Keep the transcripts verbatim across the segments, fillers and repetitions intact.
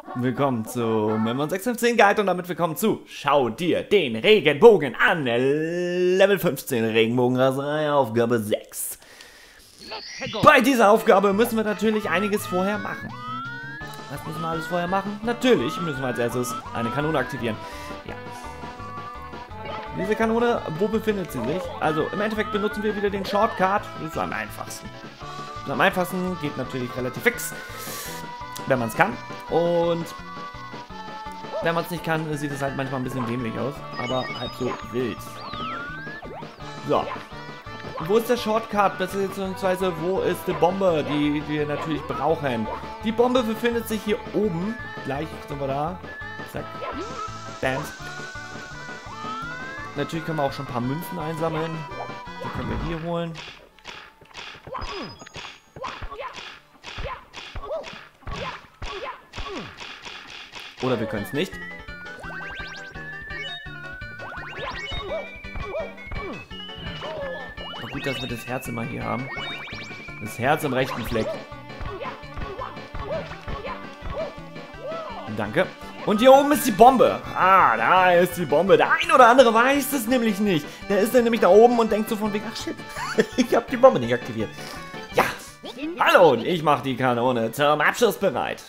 Willkommen zum M sechs fünfzehn Guide und damit willkommen zu Schau dir den Regenbogen an. Level fünfzehn Regenbogenraserei, Aufgabe sechs. Bei dieser Aufgabe müssen wir natürlich einiges vorher machen. Was müssen wir alles vorher machen? Natürlich müssen wir als erstes eine Kanone aktivieren. Ja. Diese Kanone, wo befindet sie sich? Also im Endeffekt benutzen wir wieder den Shortcut. Das ist am einfachsten. Das ist am einfachsten, geht natürlich relativ fix, wenn man es kann. Und wenn man es nicht kann, sieht es halt manchmal ein bisschen dämlich aus, aber halb so wild. So. Wo ist der Shortcut, beziehungsweise wo ist die Bombe, die wir natürlich brauchen? Die Bombe befindet sich hier oben. Gleich sind wir da. Zack. Bam. Natürlich können wir auch schon ein paar Münzen einsammeln. Die können wir hier holen. Oder wir können es nicht. Aber gut, dass wir das Herz immer hier haben. Das Herz im rechten Fleck. Danke. Und hier oben ist die Bombe. Ah, da ist die Bombe. Der ein oder andere weiß es nämlich nicht. Der ist dann nämlich da oben und denkt so von wegen, ach shit, ich habe die Bombe nicht aktiviert. Ja. Hallo, und ich mache die Kanone zum Abschuss bereit.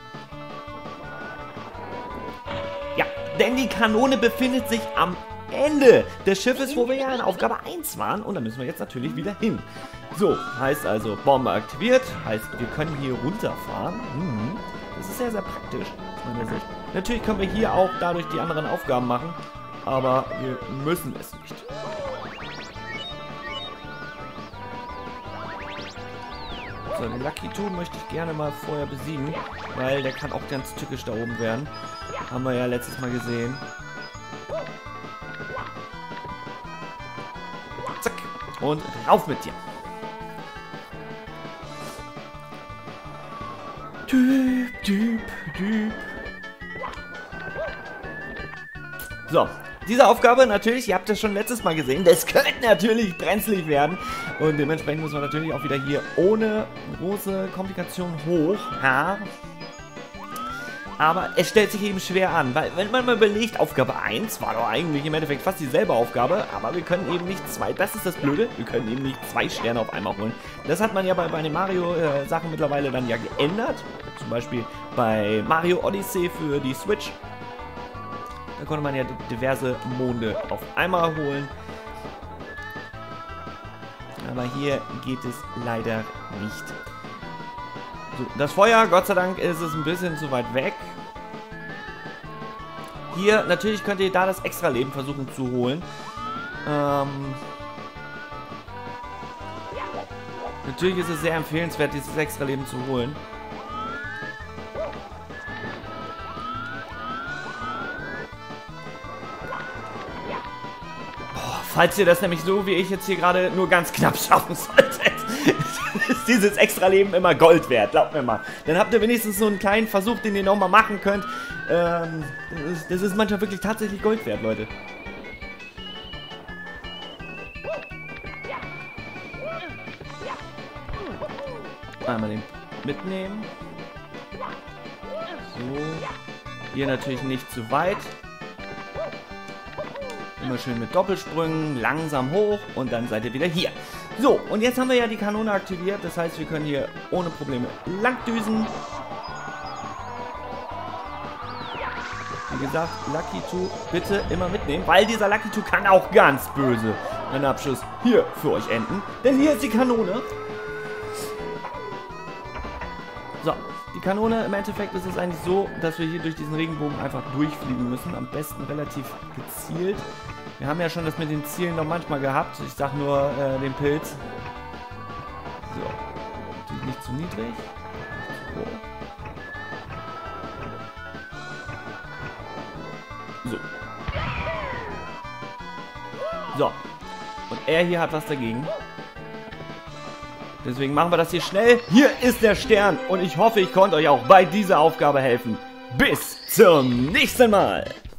Ja, denn die Kanone befindet sich am Ende des Schiffes, wo wir ja in Aufgabe eins waren. Und da müssen wir jetzt natürlich wieder hin. So, heißt also, Bombe aktiviert. Heißt, wir können hier runterfahren. Mhm. Das ist sehr, sehr praktisch aus meiner Sicht. Natürlich können wir hier auch dadurch die anderen Aufgaben machen. Aber wir müssen es nicht. So, den Lucky Two möchte ich gerne mal vorher besiegen. Weil der kann auch ganz tückisch da oben werden. Haben wir ja letztes Mal gesehen. Zack. Und rauf mit dir. Typ, Typ, Typ. So. Diese Aufgabe natürlich, ihr habt das schon letztes Mal gesehen, das könnte natürlich brenzlig werden. Und dementsprechend müssen wir natürlich auch wieder hier ohne große Komplikationen hoch. Ja. Aber es stellt sich eben schwer an, weil wenn man mal überlegt, Aufgabe eins war doch eigentlich im Endeffekt fast dieselbe Aufgabe, aber wir können eben nicht zwei, das ist das Blöde, wir können eben nicht zwei Sterne auf einmal holen. Das hat man ja bei, bei den Mario-Sachen äh, mittlerweile dann ja geändert, zum Beispiel bei Mario Odyssey für die Switch. Da konnte man ja diverse Monde auf einmal holen. Aber hier geht es leider nicht. So, das Feuer, Gott sei Dank, ist es ein bisschen zu weit weg. Hier, natürlich könnt ihr da das Extra-Leben versuchen zu holen. Ähm, natürlich ist es sehr empfehlenswert, dieses Extra-Leben zu holen. Boah, falls ihr das nämlich so wie ich jetzt hier gerade nur ganz knapp schaffen solltet, ist dieses Extra-Leben immer Gold wert, glaubt mir mal. Dann habt ihr wenigstens so einen kleinen Versuch, den ihr nochmal machen könnt. Ähm, das, ist, das ist manchmal wirklich tatsächlich Gold wert, Leute. Einmal den mitnehmen. So. Hier natürlich nicht zu weit. Immer schön mit Doppelsprüngen, langsam hoch und dann seid ihr wieder hier. So, und jetzt haben wir ja die Kanone aktiviert. Das heißt, wir können hier ohne Probleme langdüsen. Wie gesagt, Lucky Two bitte immer mitnehmen, weil dieser Lucky Two kann auch ganz böse einen Abschuss hier für euch enden. Denn hier ist die Kanone. So, die Kanone, im Endeffekt ist es eigentlich so, dass wir hier durch diesen Regenbogen einfach durchfliegen müssen. Am besten relativ gezielt. Wir haben ja schon das mit den Zielen noch manchmal gehabt. Ich sag nur äh, den Pilz. So. Natürlich nicht zu niedrig. Nicht zu hoch. So. So. Und er hier hat was dagegen. Deswegen machen wir das hier schnell. Hier ist der Stern. Und ich hoffe, ich konnte euch auch bei dieser Aufgabe helfen. Bis zum nächsten Mal.